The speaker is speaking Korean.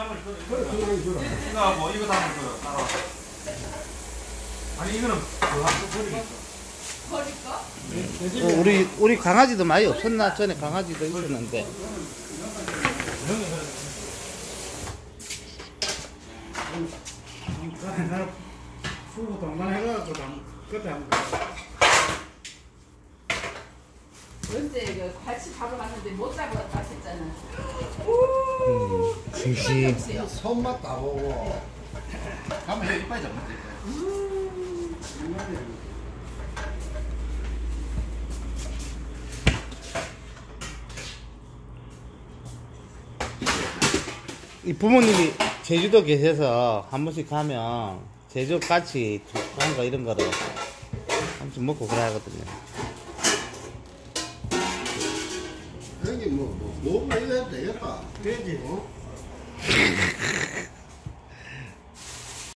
담을 거야. 그래, 그거 주라. 이거하고 이거 담을 거야. 따라. 아니 이거는 그 한쪽 버리겠어. 버릴까? 우리 강아지도 많이 없었나? 전에 강아지도 있었는데. 나는 수고 동반해가지고 그때 한번 언제 같이 밥을 갔는데 못 잡았다 했잖아. 싱싱. 손맛 다 보고. 가면 여기 이빨이 잡는데. 이 부모님이 제주도 계셔서 한 번씩 가면 제주같이 두꺼운 거 이런 거를 한 번씩 먹고 그래 하거든요. 형님 뭐 이거 해도 되겠다. 되지. 어?